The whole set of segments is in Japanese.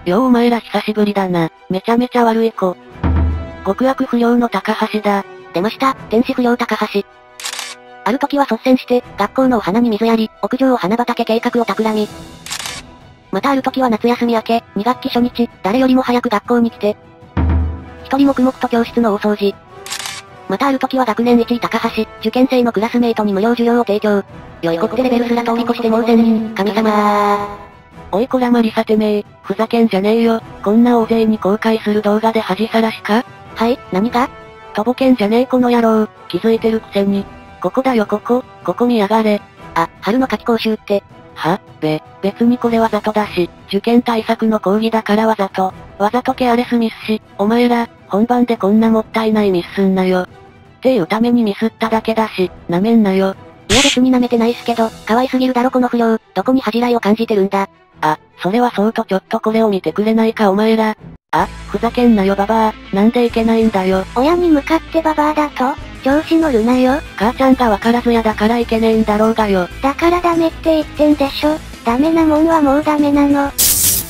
ようお前ら久しぶりだな。めちゃめちゃ悪い子。極悪不良の高橋だ。 出ました、天使不良高橋。ある時は率先して、学校のお花に水やり、屋上お花畑計画を企み。またある時は夏休み明け、2学期初日、誰よりも早く学校に来て、一人黙々と教室の大掃除。またある時は学年1位高橋、受験生のクラスメイトに無料授業を提供。よいこってレベルすら通り越してもう1000人、神様おいこらマリサてめえ、ふざけんじゃねえよ。こんな大勢に公開する動画で恥さらしか？ はい、何が？ とぼけんじゃねえこの野郎、気づいてるくせに。ここだよここ見やがれ。 あ、春の夏期講習って。 別にこれわざとだし、受験対策の講義だからわざとケアレスミスし、お前ら、本番でこんなもったいないミスすんなよ。っていうためにミスっただけだし、なめんなよ。 いや別に舐めてないっすけど、可愛すぎるだろこの不良、どこに恥じらいを感じてるんだ。 あ、それはそうとちょっとこれを見てくれないかお前ら。あ、ふざけんなよババア、なんでいけないんだよ。 親に向かってババアだと？調子乗るなよ。 母ちゃんがわからずやだからいけねえんだろうがよ。 だからダメって言ってんでしょ。ダメなもんはもうダメなの。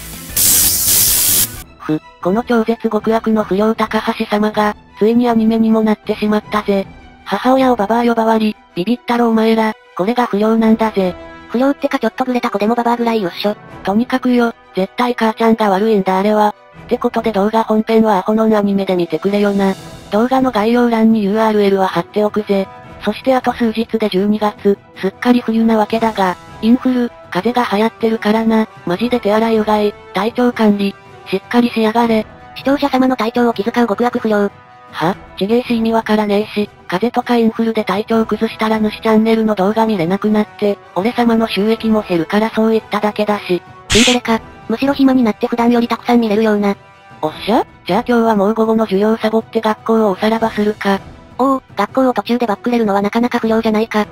この超絶極悪の不良高橋様が、ついにアニメにもなってしまったぜ。母親をババア呼ばわり、ビビったろお前ら、これが不良なんだぜ。 不良ってかちょっとブレた子でもババアぐらいよっしょ。 とにかくよ、絶対母ちゃんが悪いんだあれは。ってことで動画本編はアホノンアニメで見てくれよな。動画の概要欄に URL は貼っておくぜ。そしてあと数日で12月、すっかり冬なわけだが、インフル、風邪が流行ってるからな、マジで手洗いうがい、体調管理、しっかりしやがれ。 視聴者様の体調を気遣う極悪不良。 ちげえし意味わからねえし、風邪とかインフルで体調崩したら主チャンネルの動画見れなくなって、俺様の収益も減るからそう言っただけだし。 ツンデレか、むしろ暇になって普段よりたくさん見れるような。 おっしゃ？じゃあ今日はもう午後の授業サボって学校をおさらばするか。 おお、学校を途中でバックれるのはなかなか不良じゃないか。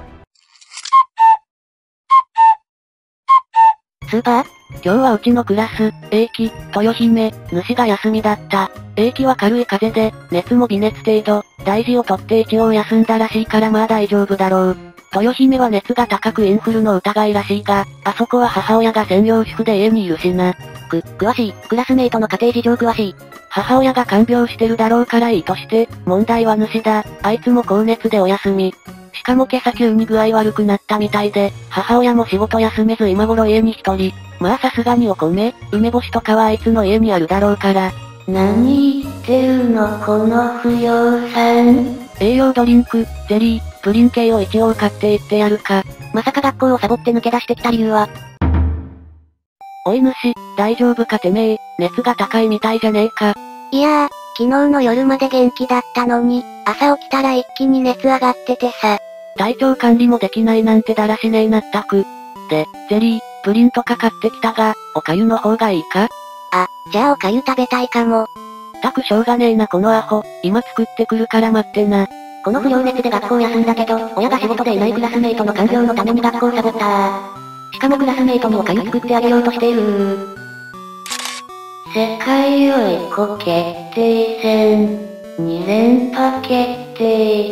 スーパー？ 今日はうちのクラス、英気、豊姫、主が休みだった。英気は軽い風邪で、熱も微熱程度、大事をとって一応休んだらしいからまあ大丈夫だろう。豊姫は熱が高くインフルの疑いらしいが、あそこは母親が専業主婦で家にいるしな。 詳しい、クラスメイトの家庭事情詳しい。 母親が看病してるだろうからいいとして、問題は主だ。あいつも高熱でお休み。しかも今朝急に具合悪くなったみたいで、母親も仕事休めず今頃家に一人。まあさすがにお米、梅干しとかはあいつの家にあるだろうから。 何言ってるのこの不良さん。 栄養ドリンク、ゼリー、プリン系を一応買っていってやるか。 まさか学校をサボって抜け出してきた理由は？ おい主、大丈夫かてめえ、熱が高いみたいじゃねえか。 いやー、昨日の夜まで元気だったのに、朝起きたら一気に熱上がっててさ。 体調管理もできないなんてだらしねえなったく。で、ゼリー、プリンとか買ってきたが、お粥の方がいいか？ あ、じゃあお粥食べたいかも。 たくしょうがねえなこのアホ、今作ってくるから待ってな。 この不良熱で学校休んだけど、親が仕事でいないクラスメイトの看病のために学校サボったしかもクラスメイトにお粥作ってあげようとしている世界追い子決定戦、2連覇決定。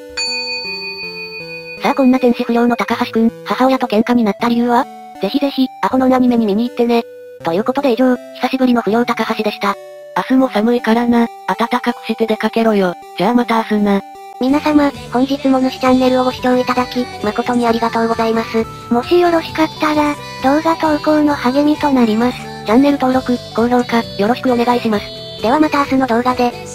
さあこんな天使不良の高橋くん、母親と喧嘩になった理由は？ぜひぜひ、アホのアニメに見に行ってね。ということで以上、久しぶりの不良高橋でした。 明日も寒いからな、暖かくして出かけろよ。じゃあまた明日な。 皆様、本日も主チャンネルをご視聴いただき、誠にありがとうございます。もしよろしかったら、動画投稿の励みとなります。チャンネル登録、高評価、よろしくお願いします。ではまた明日の動画で。